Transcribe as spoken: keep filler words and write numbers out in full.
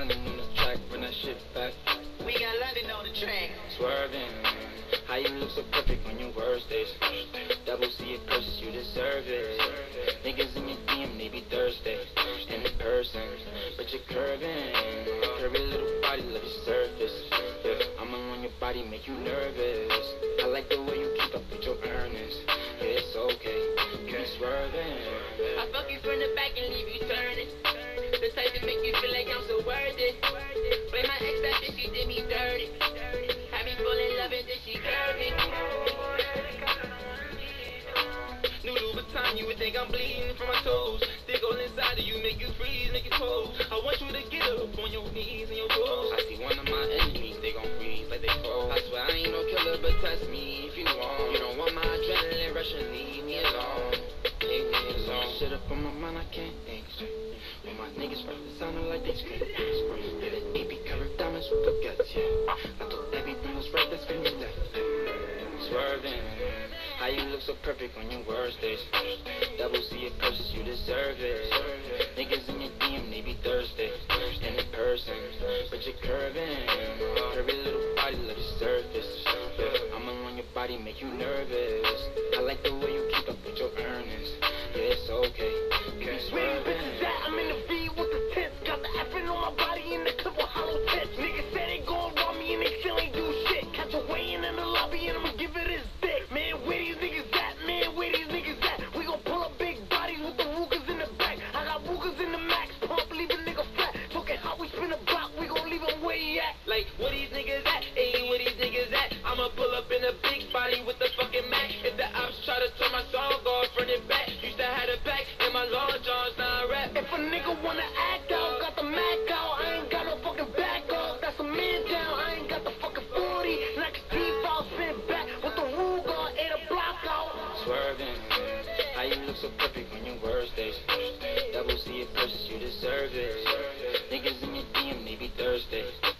London on the track, run that shit back. We got London on the track. Swerving, how you look so perfect on your worst days. Double C it curses, you deserve it. Niggas in your D M, they be thirsty. And in person, but you're curving. Curvy little body, love your surface. Yeah, I'm on your body, make you nervous. I like the way you keep up with your earnings. Yeah, it's okay, you be swerving. I fuck you from the back and leave you turning. The type to make you feel like I'm so worth it. Blame my ex that bitch, she did me dirty. Had me fall in love and then she curved me. New Louboutin, you would think I'm bleeding from my toes. Stick all inside of you, make you freeze, make you cold. I want you to get up on your knees and your toes. I see one of my enemies, they gon' freeze like they froze. I swear I ain't no killer, but test me if you want. You don't want my adrenaline rushing, leave me alone. Leave me alone. Shit up on my mind, I can't think straight. When my niggas rap, it sounded like they scream. Yeah, the A P covered diamonds with baguettes, yeah. I thought everything was right, that's when you left. Swerving, how you look so perfect on your worst days. Double C it curses, you deserve it. Niggas in your D M, they be thirsty. And in person, but you're curving. Curvy little body, love your surface. Yeah, I'm on your body, make you nervous. I like the way you keep up with your earnings. Yeah, it's okay, you be swerving. I'm in the V with the tents. Got the effing on my body in the clip with hollow tents. Niggas said they gon' rob me and they still ain't do shit. Catch a weighing in the lobby and I'ma give it his dick. Man, where these niggas at? Man, where these niggas at? We gon' pull up big bodies with the Rugers in the back. I got Rugers in the max pump, leave a nigga flat. Talking how we spin a block, we gon' leave him where he at. Like, where these niggas at? Ayy, where these niggas at? I'ma pull up in a big body with the fucking Mac. If the ops try to turn my song off, run it back. Used to have a pack in my long johns, now I rap. If a nigga wanna act out, got the Mac out. I ain't got no fucking back off. That's a man down. I ain't got the fucking forty. Next T-File spin back with the Ruger and a block out. Swerving, how you look so perfect on your worst days. Double C it curses, you deserve it. Niggas in your D M, they be thirsty.